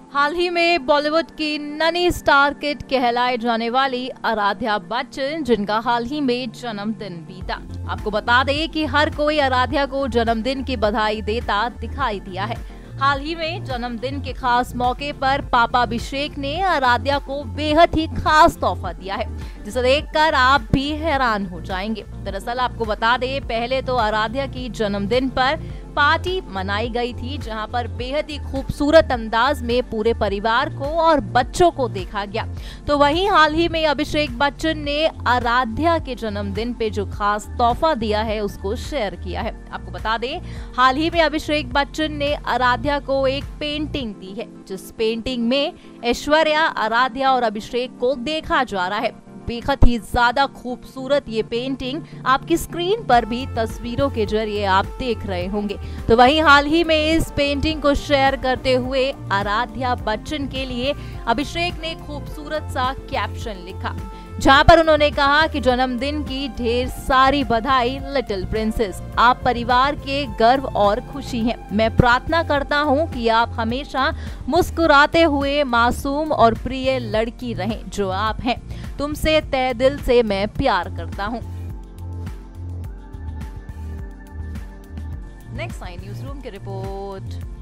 हाल ही में बॉलीवुड की ननी star kid कहलाए जाने वाली आराध्या बच्चन, जिनका हाल ही में जन्मदिन बीता। आपको बता दें कि हर कोई आराध्या को जन्मदिन की बधाई देता दिखाई दिया है। हाल ही में जन्मदिन के खास मौके पर पापा अभिषेक ने आराध्या को बेहद ही खास तोहफा दिया है, जिसे देखकर आप भी हैरान हो जाएंगे। दरअसल आपको बता दें, पहले तो आराध्या की जन्मदिन पर पार्टी मनाई गई थी, जहां पर बेहद ही खूबसूरत अंदाज में पूरे परिवार को और बच्चों को देखा गया। तो वहीं हाल ही में अभिषेक बच्चन ने आराध्या के जन्मदिन पे जो खास तोहफा दिया है उसको शेयर किया है। आपको बता दें, हाल ही में अभिषेक बच्चन ने आराध्या को एक पेंटिंग दी है, जिस पेंटिंग में ऐश्वर्या, आराध्या और अभिषेक को देखा जा रहा है। बेहद ही ज्यादा खूबसूरत ये पेंटिंग आपकी स्क्रीन पर भी तस्वीरों के जरिए आप देख रहे होंगे। तो वहीं हाल ही में इस पेंटिंग को शेयर करते हुए आराध्या बच्चन के लिए अभिषेक ने खूबसूरत सा कैप्शन लिखा, जहां पर उन्होंने कहा कि जन्मदिन की ढेर सारी बधाई लिटिल प्रिंसेस, आप परिवार के गर्व और खुशी हैं। मैं प्रार्थना करता हूं कि आप हमेशा मुस्कुराते हुए मासूम और प्रिय लड़की रहें जो आप हैं। तुमसे तहे दिल से मैं प्यार करता हूं। नेक्स्ट आई न्यूज़ रूम की रिपोर्ट।